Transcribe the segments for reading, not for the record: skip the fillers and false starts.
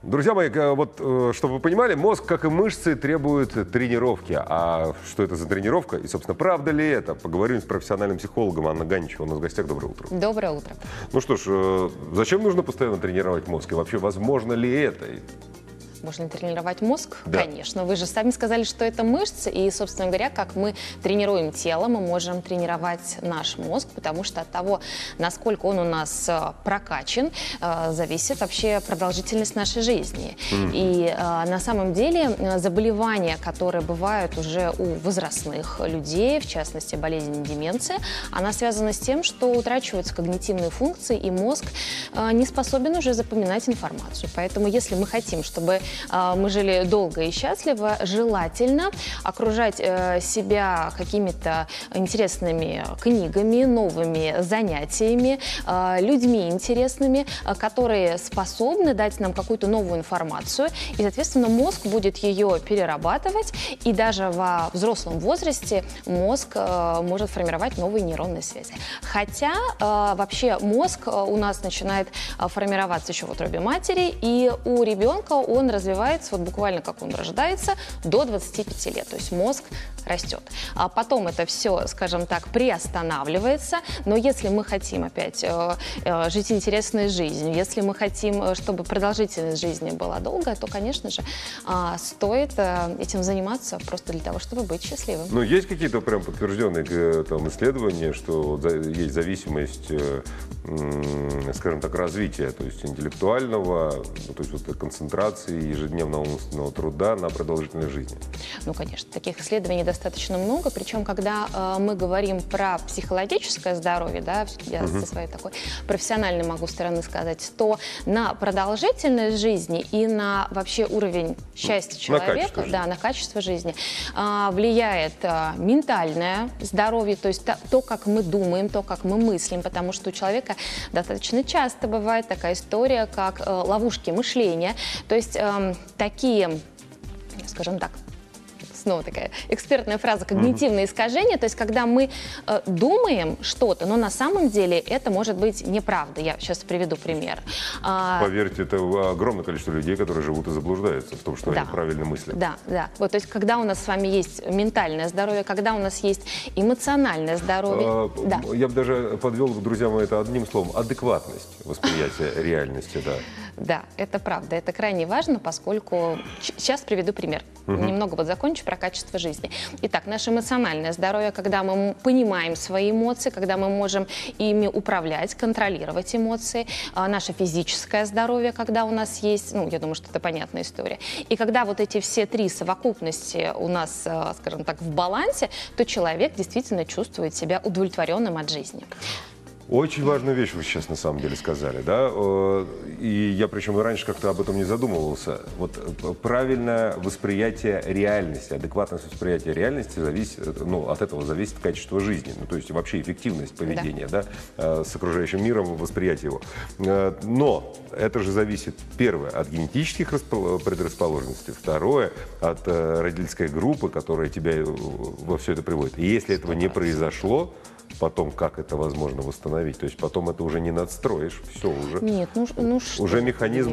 Друзья мои, вот, чтобы вы понимали, мозг, как и мышцы, требует тренировки. А что это за тренировка? И, собственно, правда ли это? Поговорим с профессиональным психологом Анной Ганичевой. У нас в гостях. Доброе утро. Доброе утро. Ну что ж, зачем нужно постоянно тренировать мозг? И вообще, возможно ли это? Можно тренировать мозг? Да. Конечно. Вы же сами сказали, что это мышцы. И, собственно говоря, как мы тренируем тело, мы можем тренировать наш мозг, потому что от того, насколько он у нас прокачан, зависит вообще продолжительность нашей жизни. И на самом деле заболевания, которые бывают уже у возрастных людей, в частности, болезнь деменции, она связана с тем, что утрачиваются когнитивные функции, и мозг не способен уже запоминать информацию. Поэтому, если мы хотим, чтобы мы жили долго и счастливо, желательно окружать себя какими-то интересными книгами, новыми занятиями, людьми интересными, которые способны дать нам какую-то новую информацию. И, соответственно, мозг будет ее перерабатывать, и даже во взрослом возрасте мозг может формировать новые нейронные связи. Хотя вообще мозг у нас начинает формироваться еще в утробе матери, и у ребенка он развивается, вот буквально как он рождается, до 25 лет. То есть мозг растет. А потом это все, скажем так, приостанавливается. Но если мы хотим опять жить интересной жизнью, если мы хотим, чтобы продолжительность жизни была долгая, то, конечно же, стоит этим заниматься просто для того, чтобы быть счастливым. Ну, есть какие-то прям подтвержденные там исследования, что есть зависимость, скажем так, развития, то есть интеллектуального, то есть вот концентрации, ежедневного умственного труда на продолжительность жизни? Ну, конечно, таких исследований достаточно много, причем, когда мы говорим про психологическое здоровье, да, я со своей такой профессиональной могу стороны сказать, то на продолжительность жизни и на вообще уровень счастья человека, на качество жизни влияет ментальное здоровье, то есть то, как мы думаем, то, как мы мыслим, потому что у человека достаточно часто бывает такая история, как ловушки мышления, то есть такие, скажем так, снова такая экспертная фраза, когнитивные искажения, то есть когда мы думаем что-то, но на самом деле это может быть неправда. Я сейчас приведу пример. Поверьте, это огромное количество людей, которые живут и заблуждаются в том, что они правильно мыслят. Да, да. Вот, то есть когда у нас с вами есть ментальное здоровье, когда у нас есть эмоциональное здоровье. Я бы даже подвел, друзья мои, это одним словом: адекватность восприятия реальности, да. Да, это правда, это крайне важно, поскольку... Сейчас приведу пример. Немного вот закончу про качество жизни. Итак, наше эмоциональное здоровье, когда мы понимаем свои эмоции, когда мы можем ими управлять, контролировать эмоции. Наше физическое здоровье, когда у нас есть, ну, я думаю, что это понятная история. И когда вот эти все три совокупности у нас, скажем так, в балансе, то человек действительно чувствует себя удовлетворенным от жизни. Очень важную вещь вы сейчас на самом деле сказали, да, и я причем и раньше как-то об этом не задумывался. Вот правильное восприятие реальности, адекватность восприятия реальности зависит, ну, от этого зависит качество жизни, ну, то есть вообще эффективность поведения, да, с окружающим миром, восприятие его. Но это же зависит, первое, от генетических предрасположенностей, второе, от родительской группы, которая тебя во все это приводит. И если этого не произошло, потом как это возможно восстановить? То есть потом это уже не надстроишь, все уже. Нет, ну что? Уже механизм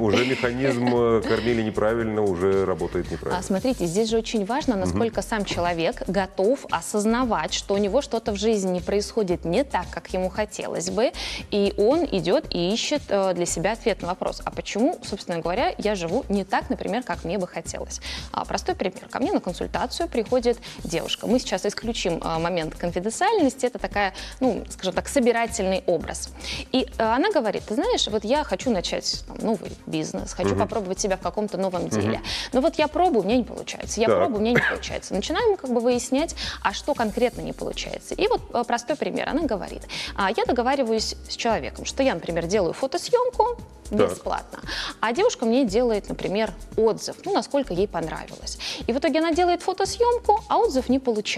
кормили неправильно, уже работает неправильно. Смотрите, здесь же очень важно, насколько сам человек готов осознавать, что у него что-то в жизни не происходит не так, как ему хотелось бы, и он идет и ищет для себя ответ на вопрос, а почему, собственно говоря, я живу не так, например, как мне бы хотелось. Простой пример. Ко мне на консультацию приходит девушка. Мы сейчас исключим момент конфиденциальности, это такая, ну, скажем так, собирательный образ. И она говорит, ты знаешь, вот я хочу начать новый бизнес, хочу попробовать себя в каком-то новом деле. Но вот я пробую, у меня не получается. Я пробую, у меня не получается. Начинаем как бы выяснять, а что конкретно не получается. И вот простой пример. Она говорит, я договариваюсь с человеком, что я, например, делаю фотосъемку бесплатно, а девушка мне делает, например, отзыв, ну, насколько ей понравилось. И в итоге она делает фотосъемку, а отзыв не получает.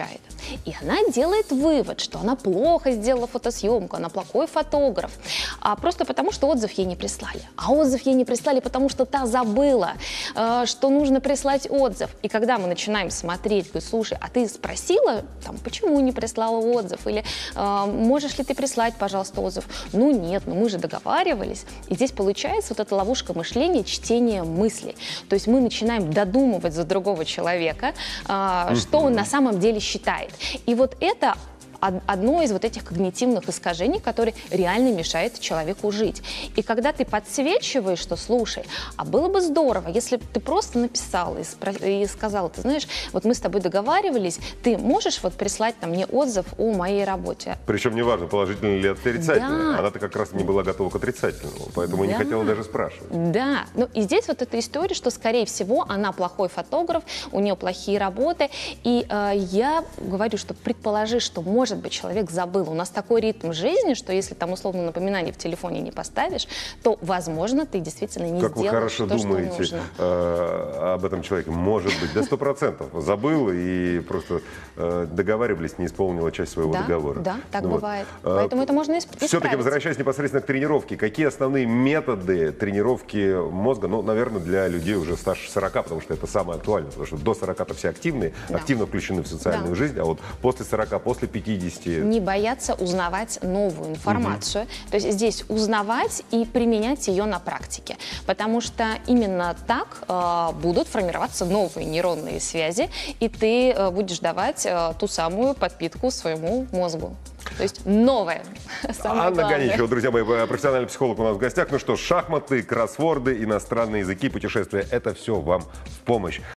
И она делает вывод, что она плохо сделала фотосъемку, она плохой фотограф, просто потому, что отзыв ей не прислали. А отзыв ей не прислали, потому что та забыла, что нужно прислать отзыв. И когда мы начинаем смотреть, говорю, слушай, а ты спросила, там, почему не прислала отзыв? Или можешь ли ты прислать, пожалуйста, отзыв? Ну нет, мы же договаривались. И здесь получается вот эта ловушка мышления, чтение мыслей. То есть мы начинаем додумывать за другого человека, что он на самом деле считает. И вот это одно из вот этих когнитивных искажений, которые реально мешает человеку жить. И когда ты подсвечиваешь, что, слушай, а было бы здорово, если бы ты просто написал и сказал, ты знаешь, вот мы с тобой договаривались, ты можешь вот прислать мне отзыв о моей работе? Причем неважно, положительный или отрицательный. Да. Она-то как раз не была готова к отрицательному, поэтому не хотела даже спрашивать. Да, ну и здесь вот эта история, что, скорее всего, она плохой фотограф, у нее плохие работы, и я говорю, что предположи, что, может быть, человек забыл. У нас такой ритм жизни, что если там условно напоминание в телефоне не поставишь, то, возможно, ты действительно не Как вы сделаешь хорошо то, что думаете нужно. об этом человеке. Может быть, до 100%. Забыл и просто договаривались, не исполнила часть своего договора. Да, так Ну вот. бывает. Поэтому это можно исправить. Все-таки, возвращаясь непосредственно к тренировке, какие основные методы тренировки мозга, ну, наверное, для людей уже старше 40, потому что это самое актуальное, потому что до 40-то все активные, Да. активно включены в социальную Да. жизнь, а вот после 40, после 50... Не бояться узнавать новую информацию. То есть здесь узнавать и применять ее на практике. Потому что именно так будут формироваться новые нейронные связи, и ты будешь давать ту самую подпитку своему мозгу. То есть новое. Самое Анна главное. Ганичева, друзья мои, профессиональный психолог у нас в гостях. Ну что, шахматы, кроссворды, иностранные языки, путешествия – это все вам в помощь.